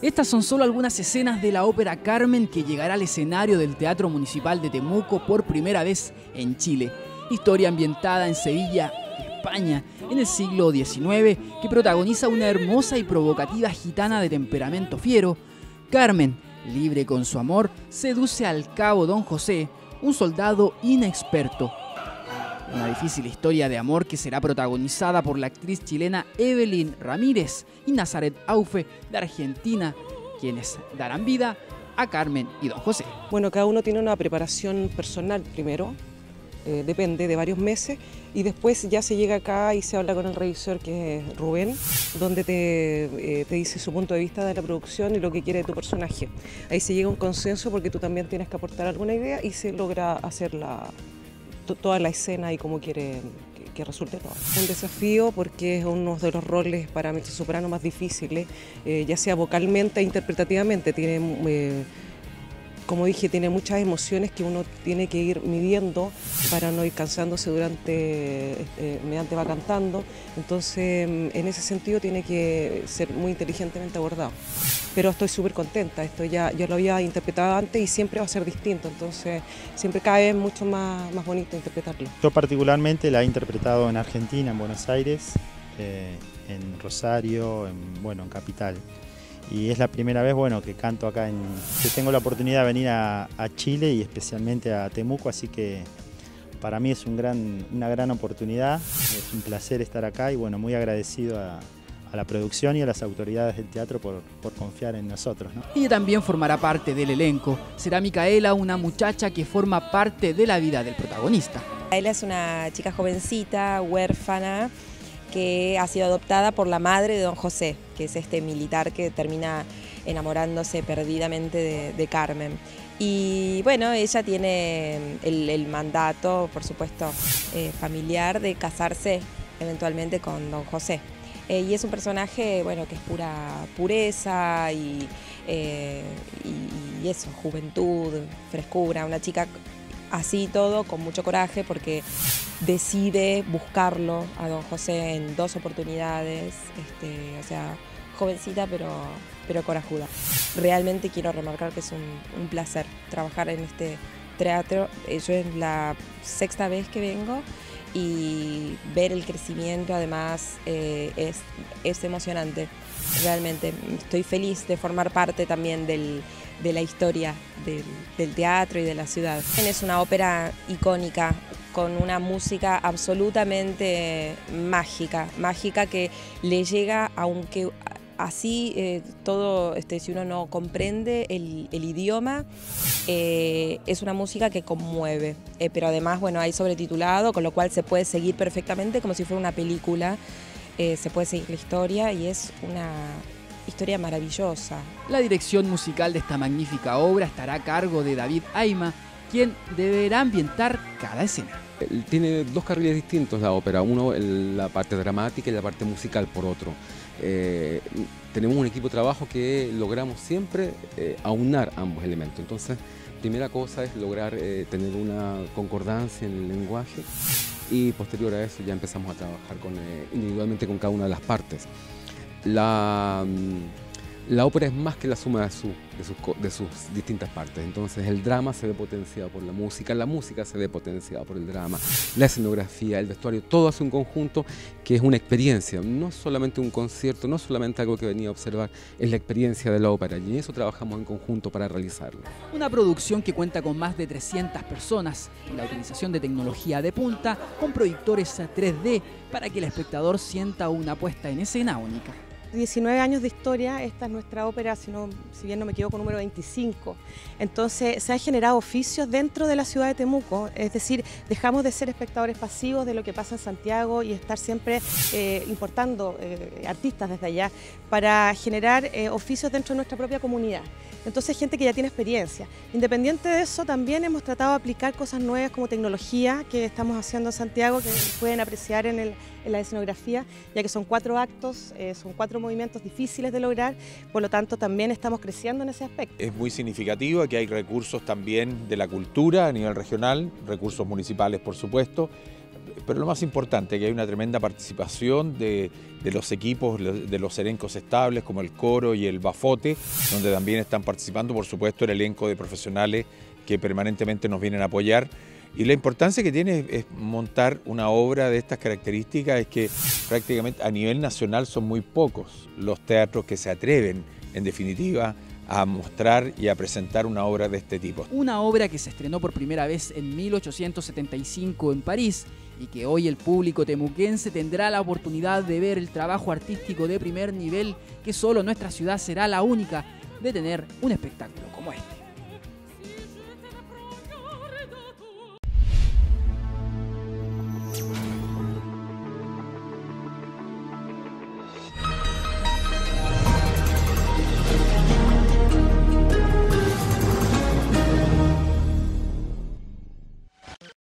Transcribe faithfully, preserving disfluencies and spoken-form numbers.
Estas son solo algunas escenas de la ópera Carmen, que llegará al escenario del Teatro Municipal de Temuco por primera vez en Chile. Historia ambientada en Sevilla, España, en el siglo diecinueve, que protagoniza una hermosa y provocativa gitana de temperamento fiero. Carmen, libre con su amor, seduce al cabo Don José, un soldado inexperto. Una difícil historia de amor que será protagonizada por la actriz chilena Evelyn Ramírez y Nazaret Aufe de Argentina, quienes darán vida a Carmen y Don José. Bueno, cada uno tiene una preparación personal primero, eh, depende de varios meses, y después ya se llega acá y se habla con el revisor, que es Rubén, donde te, eh, te dice su punto de vista de la producción y lo que quiere tu personaje. Ahí se llega a un consenso porque tú también tienes que aportar alguna idea y se logra hacer la... toda la escena y cómo quiere que, que resulte todo. Un desafío porque es uno de los roles para mezzosoprano más difíciles, eh, ya sea vocalmente e interpretativamente. Tiene, eh, como dije, tiene muchas emociones que uno tiene que ir midiendo para no ir cansándose durante, eh, mediante va cantando. Entonces, en ese sentido tiene que ser muy inteligentemente abordado. Pero estoy súper contenta, esto ya, ya lo había interpretado antes y siempre va a ser distinto, entonces siempre cada vez mucho más, más bonito interpretarlo. Yo particularmente la he interpretado en Argentina, en Buenos Aires, eh, en Rosario, en, bueno, en Capital. Y es la primera vez, bueno, que canto acá, en, que tengo la oportunidad de venir a, a Chile y especialmente a Temuco, así que para mí es un gran, una gran oportunidad, es un placer estar acá y bueno, muy agradecido a a la producción y a las autoridades del teatro por, por confiar en nosotros, ¿no? Ella también formará parte del elenco. Será Micaela, una muchacha que forma parte de la vida del protagonista. Micaela es una chica jovencita, huérfana, que ha sido adoptada por la madre de Don José, que es este militar que termina enamorándose perdidamente de, de Carmen. Y bueno, ella tiene el, el mandato, por supuesto, eh, familiar de casarse eventualmente con Don José. Eh, y es un personaje, bueno, que es pura pureza y, eh, y, y eso, juventud, frescura, una chica así todo, con mucho coraje, porque decide buscarlo a Don José en dos oportunidades, este, o sea, jovencita pero, pero corajuda. Realmente quiero remarcar que es un, un placer trabajar en este teatro. Yo es la sexta vez que vengo y ver el crecimiento además eh, es, es emocionante, realmente. Estoy feliz de formar parte también del, de la historia del, del teatro y de la ciudad. Es una ópera icónica, con una música absolutamente mágica, mágica que le llega aunque... Así, eh, todo, este, si uno no comprende el, el idioma, eh, es una música que conmueve, eh, pero además, bueno, hay sobretitulado, con lo cual se puede seguir perfectamente como si fuera una película, eh, se puede seguir la historia y es una historia maravillosa. La dirección musical de esta magnífica obra estará a cargo de David Ayma, quien deberá ambientar cada escena. Tiene dos carriles distintos la ópera, uno la parte dramática y la parte musical por otro. Eh, tenemos un equipo de trabajo que logramos siempre eh, aunar ambos elementos. Entonces, primera cosa es lograr eh, tener una concordancia en el lenguaje y posterior a eso ya empezamos a trabajar con, eh, individualmente con cada una de las partes. La, la ópera es más que la suma de, su, de, sus, de sus distintas partes, entonces el drama se ve potenciado por la música, la música se ve potenciada por el drama, la escenografía, el vestuario, todo hace un conjunto que es una experiencia, no es solamente un concierto, no es solamente algo que venía a observar, es la experiencia de la ópera y en eso trabajamos en conjunto para realizarlo. Una producción que cuenta con más de trescientas personas y la utilización de tecnología de punta con proyectores tres D para que el espectador sienta una puesta en escena única. diecinueve años de historia, esta es nuestra ópera, si, no, si bien no me equivoco, número veinticinco. Entonces se han generado oficios dentro de la ciudad de Temuco, es decir, dejamos de ser espectadores pasivos de lo que pasa en Santiago y estar siempre eh, importando eh, artistas desde allá para generar eh, oficios dentro de nuestra propia comunidad. Entonces gente que ya tiene experiencia. Independiente de eso, también hemos tratado de aplicar cosas nuevas como tecnología que estamos haciendo en Santiago, que pueden apreciar en, el, en la escenografía, ya que son cuatro actos, eh, son cuatro movimientos difíciles de lograr, por lo tanto también estamos creciendo en ese aspecto. Es muy significativo que hay recursos también de la cultura a nivel regional, recursos municipales por supuesto, pero lo más importante, que hay una tremenda participación de, de los equipos, de los elencos estables como el coro y el bafote, donde también están participando, por supuesto, el elenco de profesionales que permanentemente nos vienen a apoyar. Y la importancia que tiene es montar una obra de estas características, es que prácticamente a nivel nacional son muy pocos los teatros que se atreven, en definitiva, a mostrar y a presentar una obra de este tipo. Una obra que se estrenó por primera vez en mil ochocientos setenta y cinco en París y que hoy el público temuquense tendrá la oportunidad de ver el trabajo artístico de primer nivel, que solo nuestra ciudad será la única de tener un espectáculo como este.